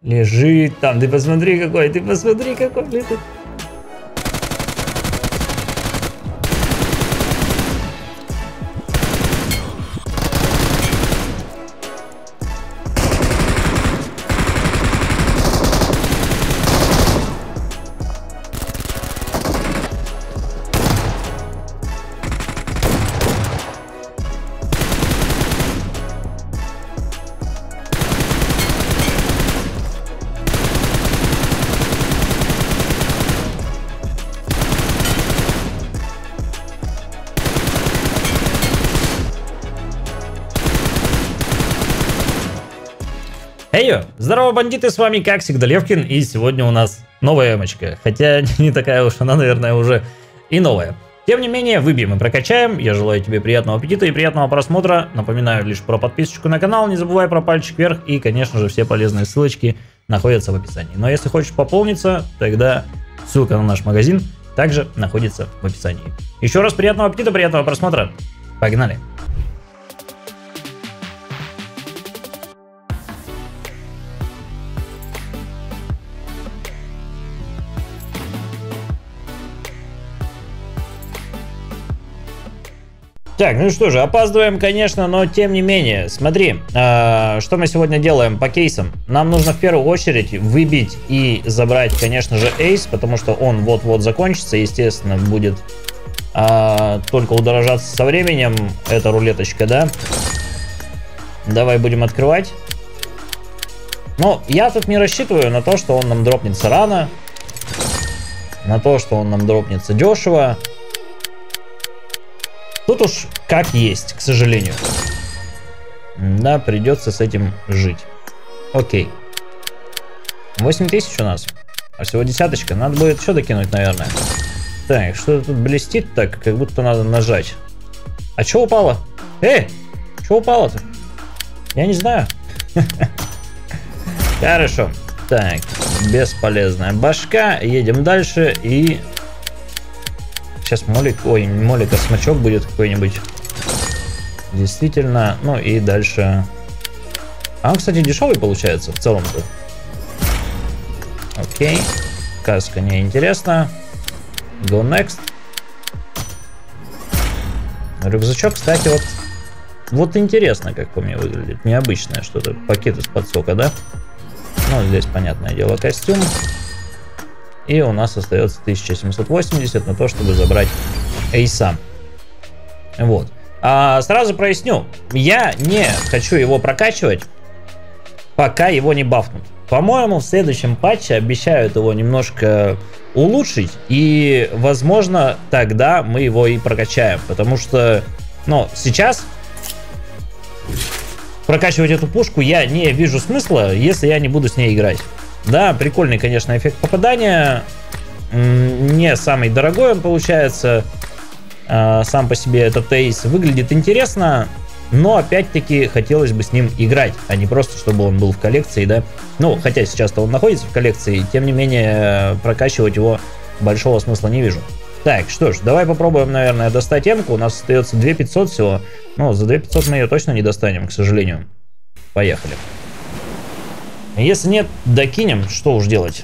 Лежит там, ты посмотри какой лежит. Эйо! Здорово, бандиты, с вами как всегда Левкин, и сегодня у нас новая эмочка, хотя не такая уж она, наверное, уже и новая. Тем не менее, выбьем и прокачаем. Я желаю тебе приятного аппетита и приятного просмотра. Напоминаю лишь про подписочку на канал, не забывай про пальчик вверх, и, конечно же, все полезные ссылочки находятся в описании. Но если хочешь пополниться, тогда ссылка на наш магазин также находится в описании. Еще раз приятного аппетита, приятного просмотра. Погнали! Так, ну что же, опаздываем, конечно, но тем не менее, смотри, что мы сегодня делаем по кейсам. Нам нужно в первую очередь выбить и забрать, конечно же, эйс, потому что он вот-вот закончится, естественно, будет только удорожаться со временем, эта рулеточка, да. Давай будем открывать. Но я тут не рассчитываю на то, что он нам дропнется рано, на то, что он нам дропнется дешево. Тут уж как есть, к сожалению. Да, придется с этим жить. Окей. 8000 у нас. А всего десяточка. Надо будет еще докинуть, наверное. Так, что-то тут блестит так, как будто надо нажать. А что упало? Что упало-то? Я не знаю. Хорошо. Так, бесполезная башка. Едем дальше и... Сейчас молик, ой, не молик, а смачок будет какой-нибудь. Действительно, ну и дальше. А он, кстати, дешевый получается в целом-то. Окей. Каска не интересна. Go next. Рюкзачок, кстати, вот интересно, как по мне выглядит. Необычное что-то. Пакет из-под сока, да? Ну, здесь, понятное дело, костюм. И у нас остается 1780 на то, чтобы забрать эйса. Вот. Сразу проясню. Я не хочу его прокачивать, пока его не бафнут. По-моему, в следующем патче обещают его немножко улучшить. И, возможно, тогда мы его и прокачаем. Потому что, ну, сейчас прокачивать эту пушку я не вижу смысла, если я не буду с ней играть. Да, прикольный, конечно, эффект попадания. Не самый дорогой он получается. Сам по себе этот эйс выглядит интересно. Но, опять-таки, хотелось бы с ним играть, а не просто, чтобы он был в коллекции, да. Ну, хотя сейчас-то он находится в коллекции. Тем не менее, прокачивать его большого смысла не вижу. Так, что ж, давай попробуем, наверное, достать эмку. У нас остается 2500 всего. Но за 2500 мы ее точно не достанем, к сожалению. Поехали. Если нет, докинем, что уж делать.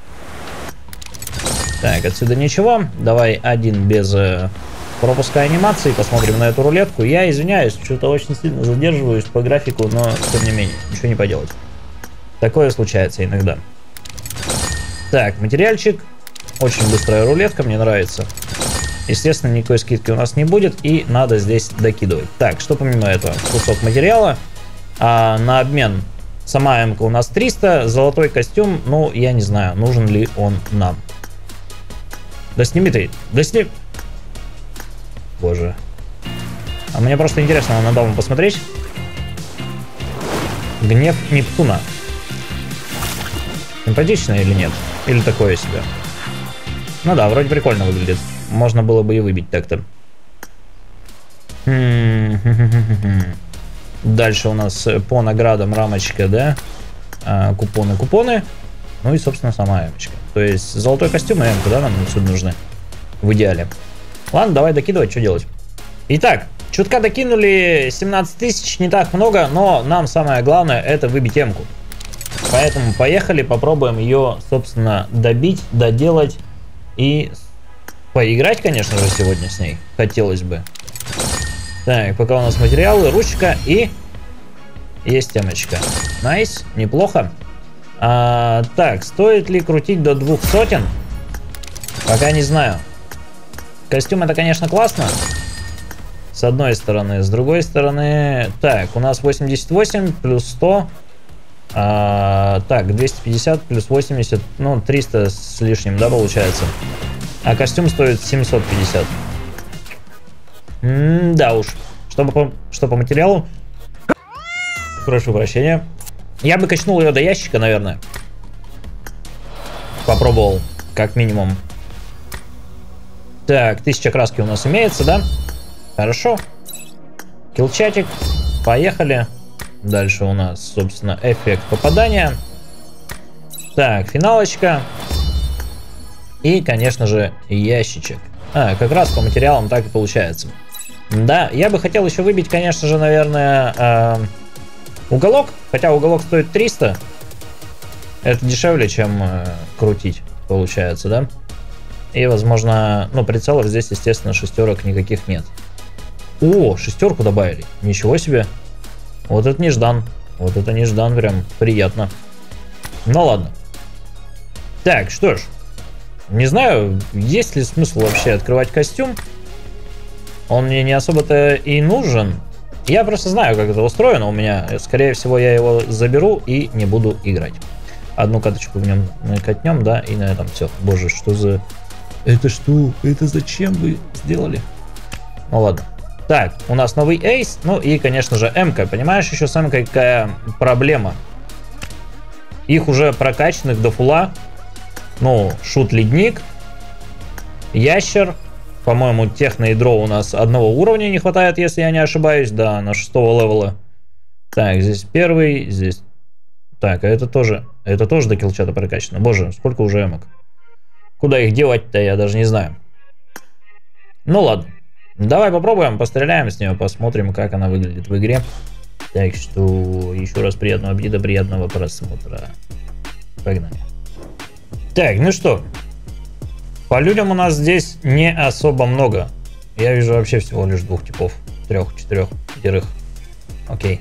Так, отсюда ничего. Давай один без пропуска анимации. Посмотрим на эту рулетку. Я извиняюсь, что-то очень сильно задерживаюсь по графику, но тем не менее, ничего не поделать. Такое случается иногда. Так, материальчик. Очень быстрая рулетка, мне нравится. Естественно, никакой скидки у нас не будет, и надо здесь докидывать. Так, что помимо этого? Кусок материала. На обмен... Сама эмка у нас 300, золотой костюм, ну, я не знаю, нужен ли он нам. Да сними ты, да сними. Боже. А мне просто интересно на дому посмотреть. Гнев Нептуна. Симпатично или нет? Или такое себе? Ну да, вроде прикольно выглядит. Можно было бы и выбить так-то. Dальше у нас по наградам рамочка, да, купоны, ну и, собственно, сама эмочка. То есть золотой костюм и эмка, да, нам отсюда нужны в идеале. Ладно, давай докидывать, что делать. Итак, чутка докинули 17 тысяч, не так много, но нам самое главное это выбить эмку. Поэтому поехали, попробуем ее, собственно, добить, доделать и поиграть, конечно же, сегодня с ней. Хотелось бы. Так, пока у нас материалы, ручка и есть темочка. Найс, неплохо. Так, стоит ли крутить до 200? Пока не знаю. Костюм это, конечно, классно. С одной стороны. С другой стороны... Так, у нас 88 плюс 100. Так, 250 плюс 80. Ну, 300 с лишним, да, получается? А костюм стоит 750. Да уж. Что по материалу? Прошу прощения. Я бы качнул ее до ящика, наверное. Попробовал, как минимум. Так, 1000 краски у нас имеется, да? Хорошо. Киллчатик. Поехали. Дальше у нас, собственно, эффект попадания. Так, финалочка. И, конечно же, ящичек. Как раз по материалам так и получается. Да, я бы хотел еще выбить, конечно же, наверное, уголок. Хотя уголок стоит 300. Это дешевле, чем крутить, получается, да? И, возможно, ну, прицелов здесь, естественно, шестерок никаких нет. О, шестерку добавили. Ничего себе. Вот это неждан. Вот это неждан, прям приятно. Ну ладно. Так, что ж. Не знаю, есть ли смысл вообще открывать костюм. Он мне не особо-то и нужен. Я просто знаю, как это устроено у меня. Скорее всего, я его заберу и не буду играть. Одну каточку в нем накатнем, да, и на этом все. Боже, что за... Это что? Это зачем вы сделали? Ну ладно. Так, у нас новый эйс. Ну и, конечно же, М-ка. Понимаешь, еще с М-кой какая проблема? Их уже прокачанных до фула. Ну, шут-ледник. Ящер. По-моему, техно-ядро у нас одного уровня не хватает, если я не ошибаюсь. Да, на 6-го левела. Так, здесь первый, здесь... Так, а это тоже до киллчата прокачано. Боже, сколько уже эмок. Куда их девать-то, я даже не знаю. Ну ладно. Давай попробуем, постреляем с нее, посмотрим, как она выглядит в игре. Так что, еще раз приятного аппетита, приятного просмотра. Погнали. Так, ну что. По людям у нас здесь не особо много. Я вижу вообще всего лишь 2 типов. 3, 4, 5. Окей.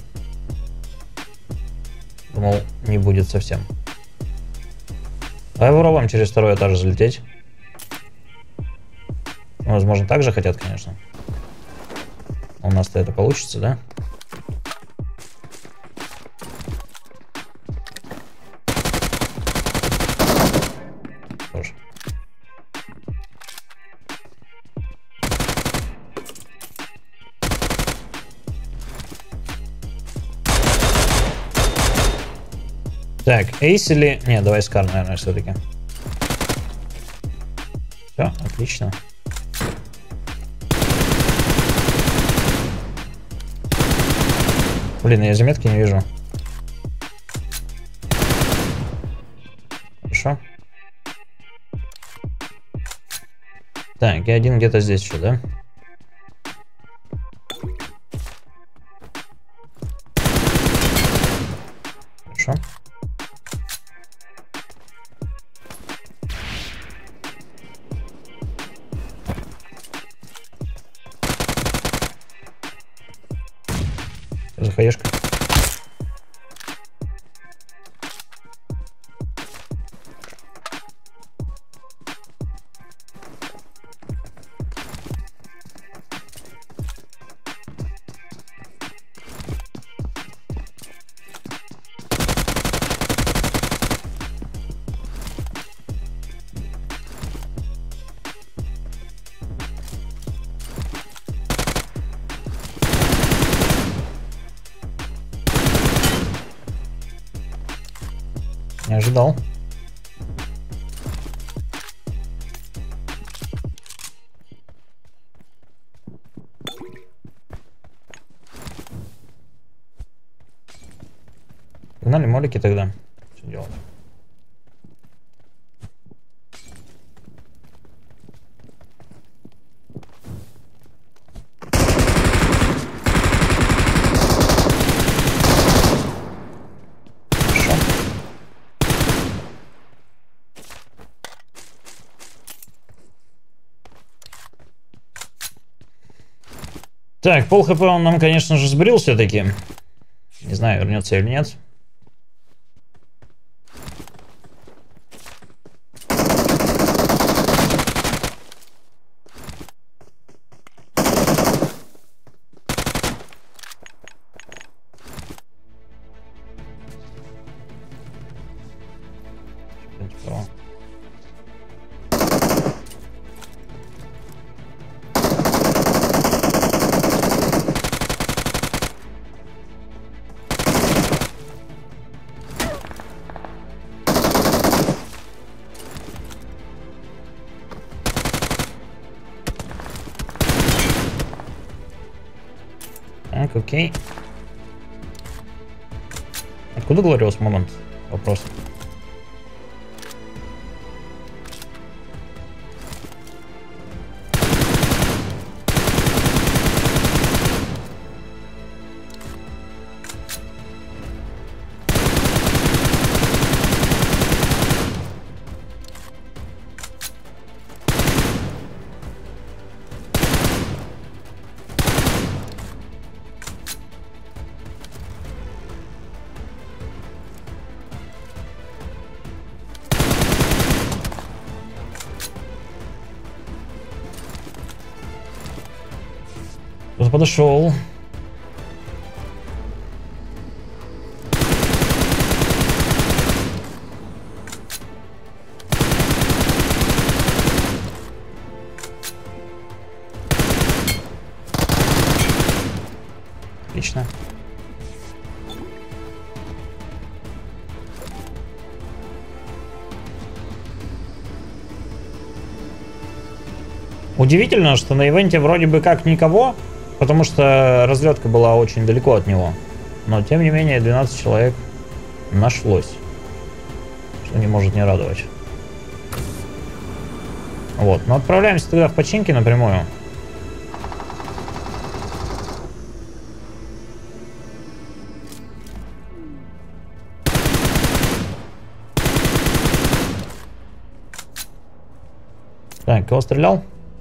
Думал, не будет совсем. Давай попробуем через 2-й этаж залететь. Возможно, так же хотят, конечно. У нас-то это получится, да? Тоже. Так, эйс или... Не, давай скар, наверное, все-таки. Все, отлично. Блин, я заметки не вижу. Хорошо. Так, и один где-то здесь еще, да? Хорошо. Заходишь. Не ожидал. Погнали молики тогда. Что делать? Хорошо. Так, пол хп он нам, конечно же, сбрил все-таки. Не знаю, вернется или нет. Так, окей. Откуда Глориус момент? Вопрос. Кто-то подошел. Отлично. Удивительно, что на ивенте вроде бы как никого, потому что разлетка была очень далеко от него. Но тем не менее 12 человек нашлось, что не может не радовать. Вот, но отправляемся тогда в починки напрямую. Так, кого стрелял?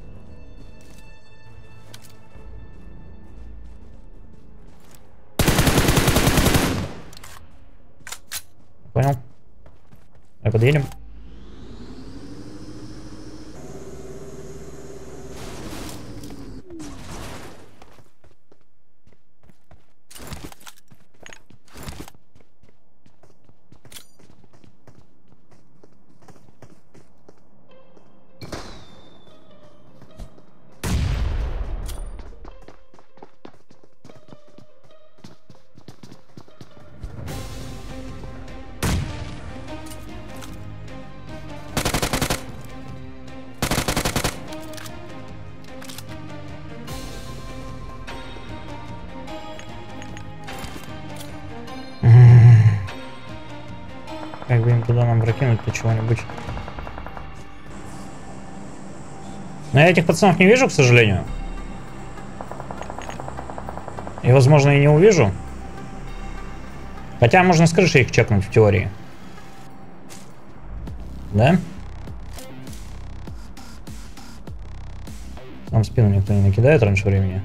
Понял. Давай подъедем. Как бы им туда нам прокинуть-то чего-нибудь. Но я этих пацанов не вижу, к сожалению. И, возможно, и не увижу. Хотя можно с крыши их чекнуть в теории. Да? Нам в спину никто не накидает раньше времени.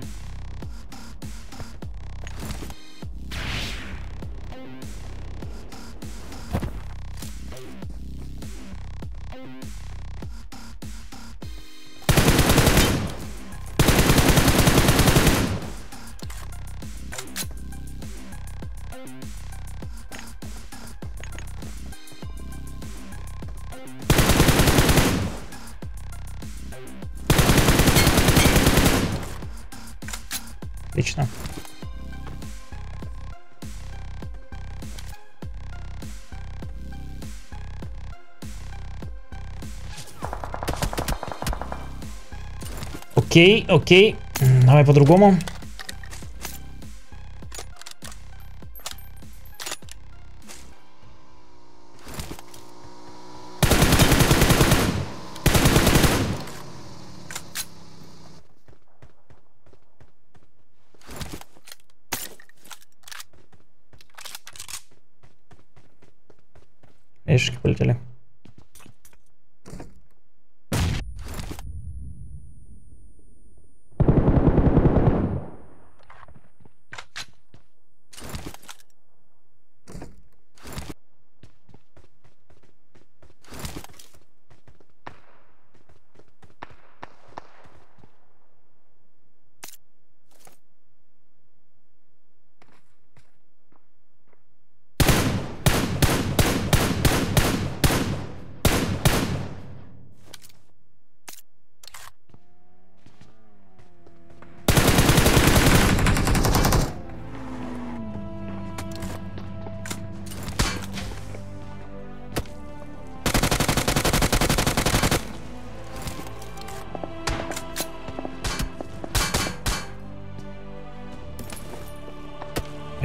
Отлично. Окей, окей. Давай по-другому. Эшки полетели.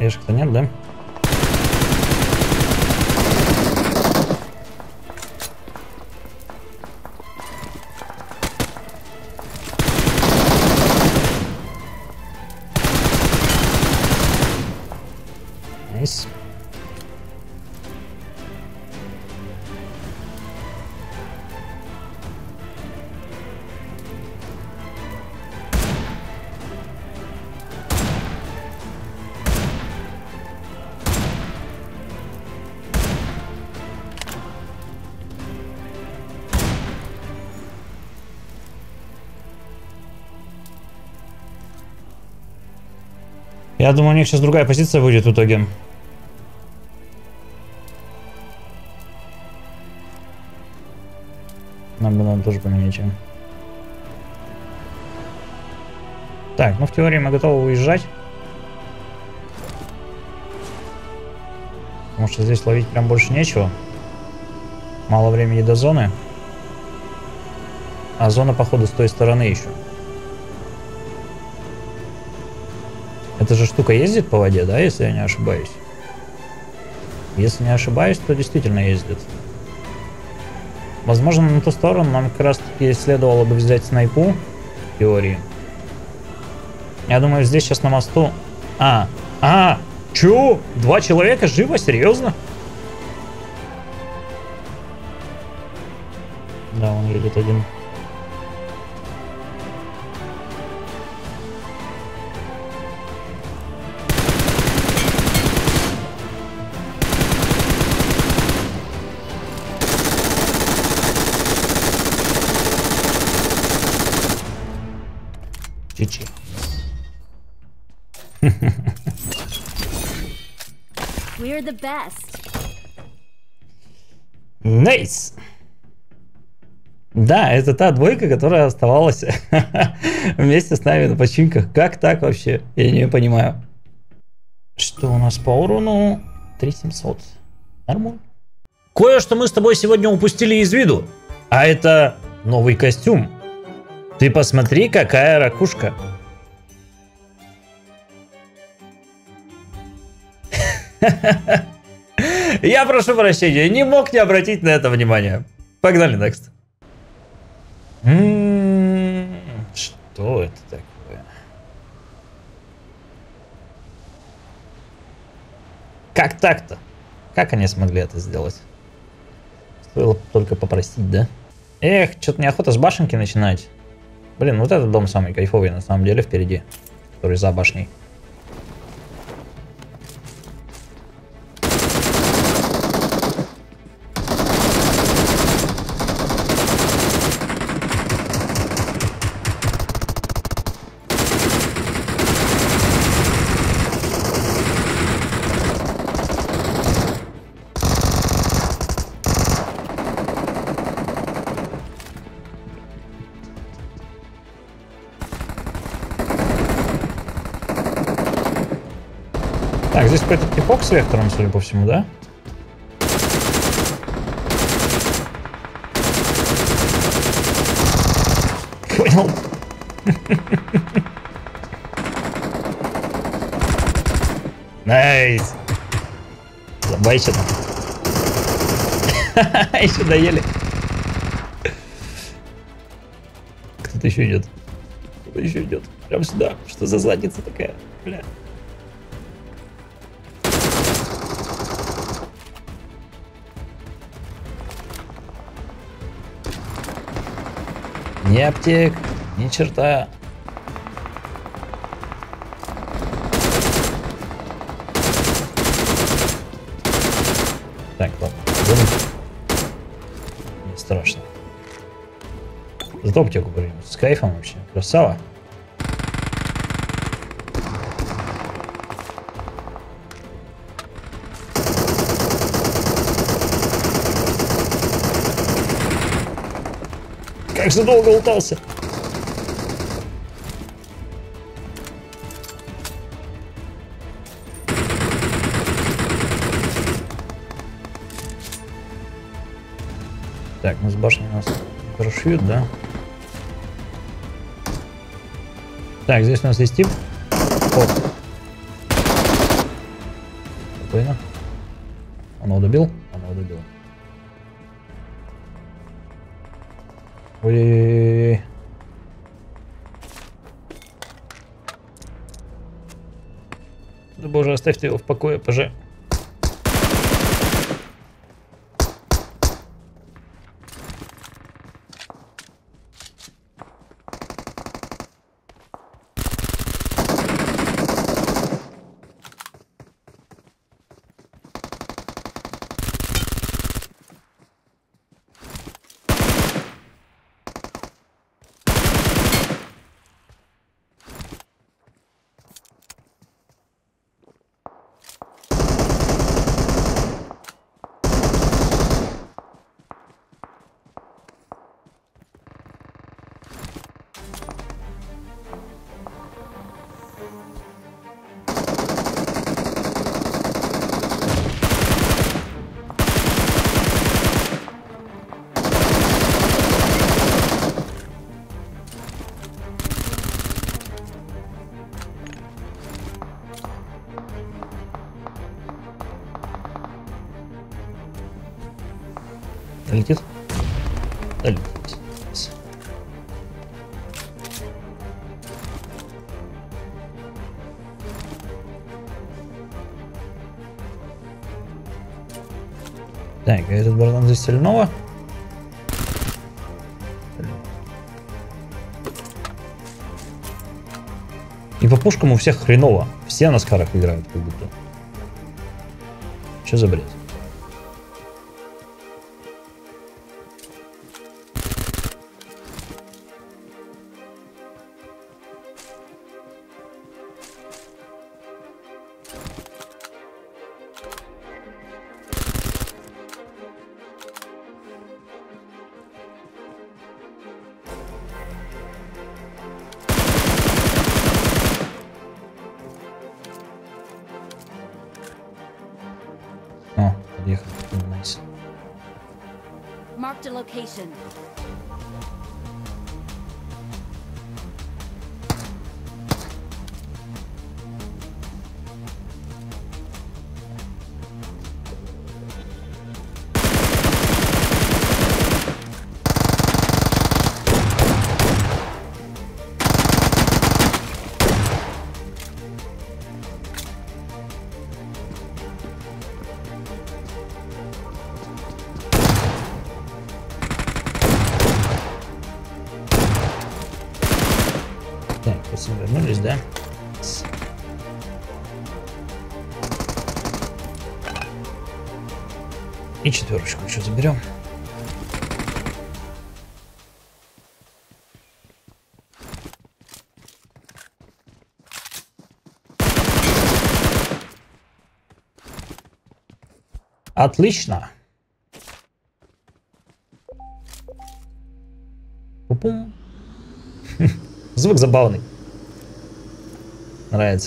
Ешек-то нет, да? Найс. Я думаю, у них сейчас другая позиция будет в итоге. Нам бы надо тоже поменять им. Так, ну в теории мы готовы уезжать. Потому что здесь ловить прям больше нечего. Мало времени до зоны. А зона, походу, с той стороны еще. Эта же штука ездит по воде, да, если я не ошибаюсь? Если не ошибаюсь, то действительно ездит. Возможно, на ту сторону нам как раз таки следовало бы взять снайпу, в теории. Я думаю, здесь сейчас на мосту... Чё? 2 человека живо? Серьезно? Да, он едет один. Чичи. We're the best. Nice. Да, это та двойка, которая оставалась вместе с нами на починках. Как так вообще? Я не понимаю. Что у нас по урону? 3700. Нормально. Кое-что мы с тобой сегодня упустили из виду. А это новый костюм. Ты посмотри, какая ракушка. Я прошу прощения, не мог не обратить на это внимание. Погнали, next. Что это такое? Как так-то? Как они смогли это сделать? Стоило только попросить, да? Эх, что-то неохота с башенки начинать. Блин, вот этот дом самый кайфовый на самом деле впереди, который за башней. Так, здесь какой-то типок с вектором, судя по всему, да? Понял. Найс. Забайчено. Еще доели. Кто-то еще идет. Кто-то еще идет. Прям сюда. Что за задница такая? Бля. Ни аптек, ни черта. Так, ладно. Не страшно. Зато аптеку принес. С кайфом вообще. Красава. Как же долго лутался. Так, ну с башни нас прошьют, да? Так, здесь у нас есть тип. О. Спокойно. Он его добил? Он его добил. Ой-ой-ой. Да боже, оставьте его в покое, ПЖ. Летит? Да, летит. Так, а этот братан здесь стального? И по пушкам у всех хреново. Все на скарах играют, как будто. Что за бред? О, подъехали. Найс. Marked a location. Так, пацаны вернулись, да? И четверочку еще заберем. Отлично. Пу-пум. Звук забавный. Нравится.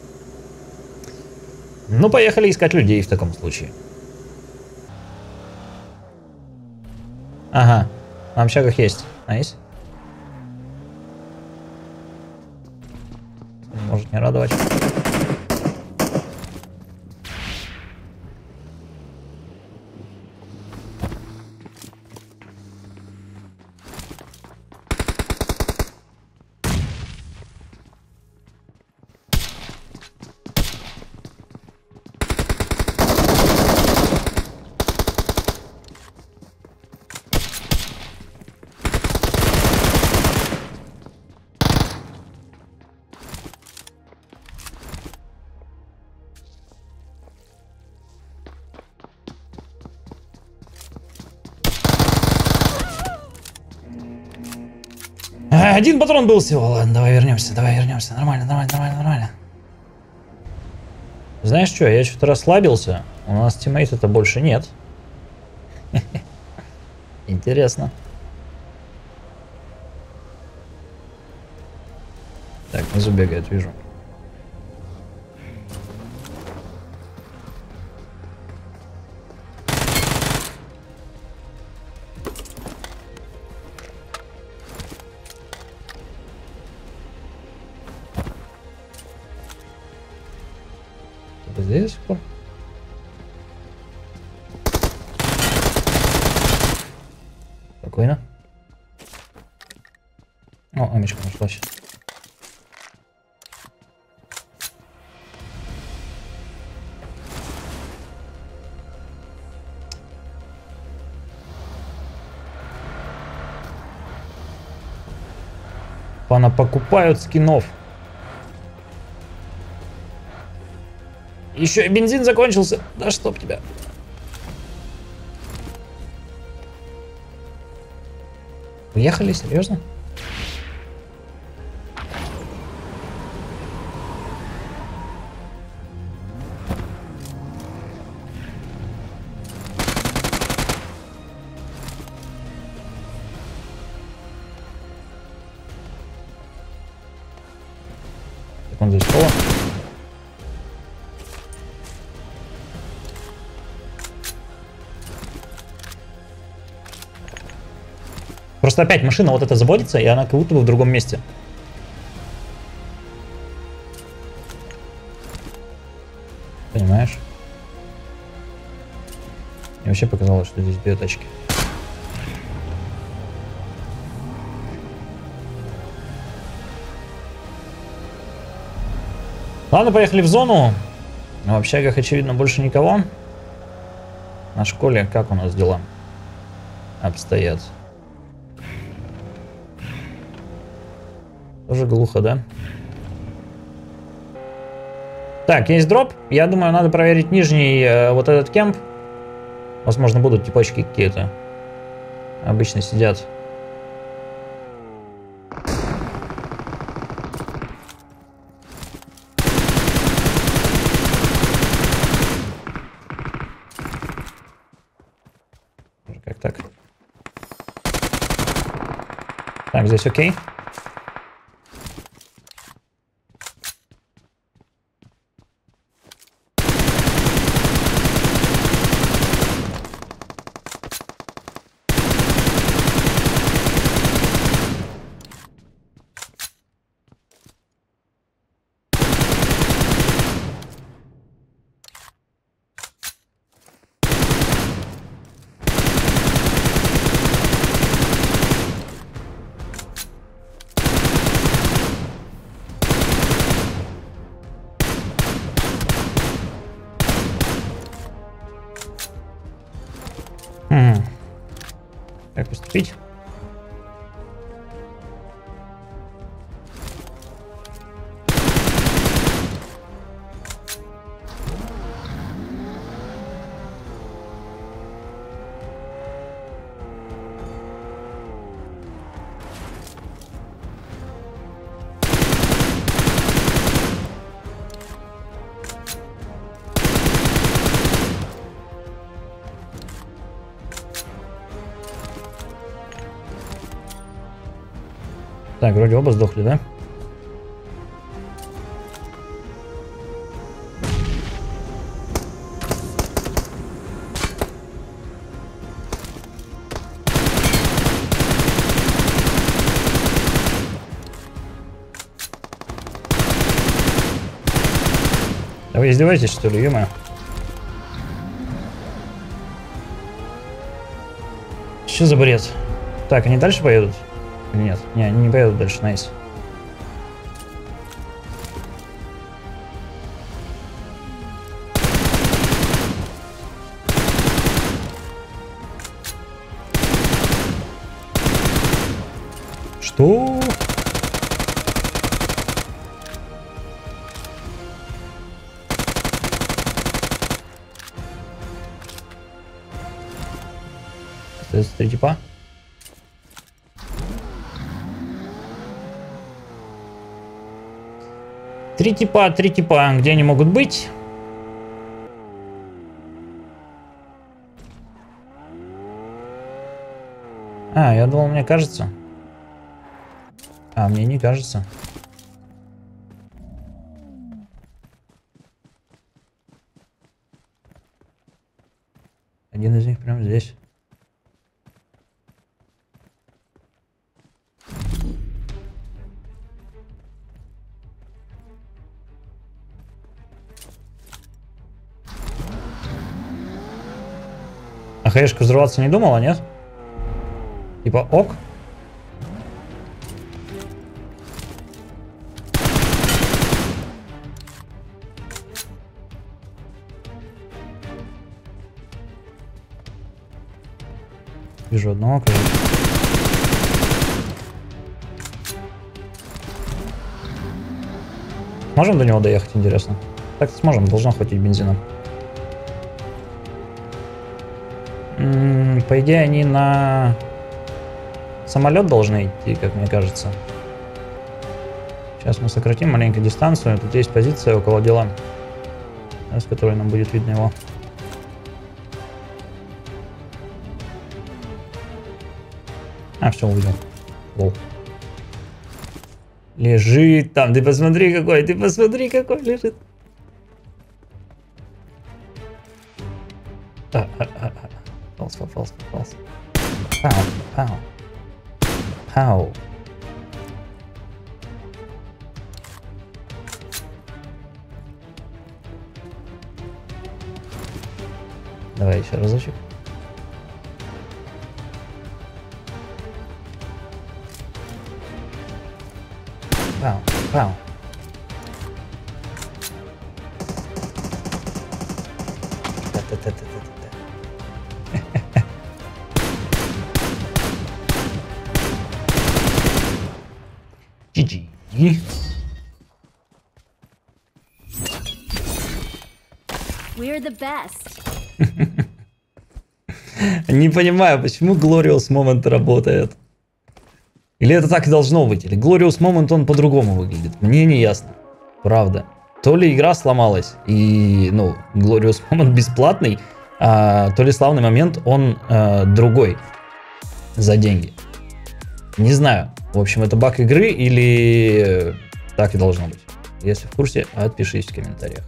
Ну, поехали искать людей в таком случае. Ага. На общагах есть. Найс. Может не радовать. Один патрон был всего. Ладно, давай вернемся. Нормально, нормально. Знаешь что, я что-то расслабился. У нас тиммейта-то больше нет. Интересно. Так, внизу бегает, вижу. Здесь до сих пор? Спокойно. О, амечка нашлась. Пана покупают скинов. Еще и бензин закончился. Да чтоб тебя. Уехали? Серьезно? Так он здесь шел. Просто опять машина вот эта заводится, и она как будто бы в другом месте. Понимаешь? Мне вообще показалось, что здесь две тачки. Ладно, поехали в зону. В общагах, очевидно, больше никого. На школе как у нас дела обстоят? Тоже глухо, да? Так, есть дроп. Я думаю, надо проверить нижний вот этот кемп. Возможно, будут типочки какие-то. Обычно сидят. Как так? Так, здесь окей. Как поступить? Так, вроде оба сдохли, да? Да вы издеваетесь, что ли, ё-моё? Что за бред? Так, они дальше поедут? Или нет? Не, они не поедут дальше, найс. Что? Это 3 типа? Три типа, где они могут быть? А, я думал, мне кажется. А, мне не кажется. Один из них прямо здесь. А хаешка взрываться не думала, нет? Типа ок. Вижу одного, кажется. Можем до него доехать, интересно? Так сможем, должно хватить бензина. По идее, они на самолет должны идти, как мне кажется. Сейчас мы сократим маленько дистанцию. Тут есть позиция около дела, с которой нам будет видно его. А, все, увидел. Лол. Лежит там, ты посмотри какой лежит. Попался. Пау. Давай еще разочек. Пау. GG. We're the best. Не понимаю, почему Glorious Moment работает. Или это так и должно быть, или Glorious Moment он по-другому выглядит. Мне не ясно. Правда. То ли игра сломалась, и, ну, Glorious Moment бесплатный, то ли славный момент он другой. За деньги. Не знаю. В общем, это баг игры или так и должно быть. Если в курсе, отпишись в комментариях.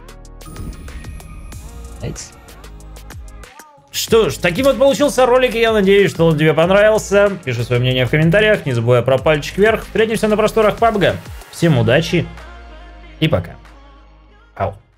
Nice. Что ж, таким вот получился ролик, и я надеюсь, что он тебе понравился. Пиши свое мнение в комментариях, не забывай про пальчик вверх. Встретимся на просторах PUBG. Всем удачи и пока. Ау.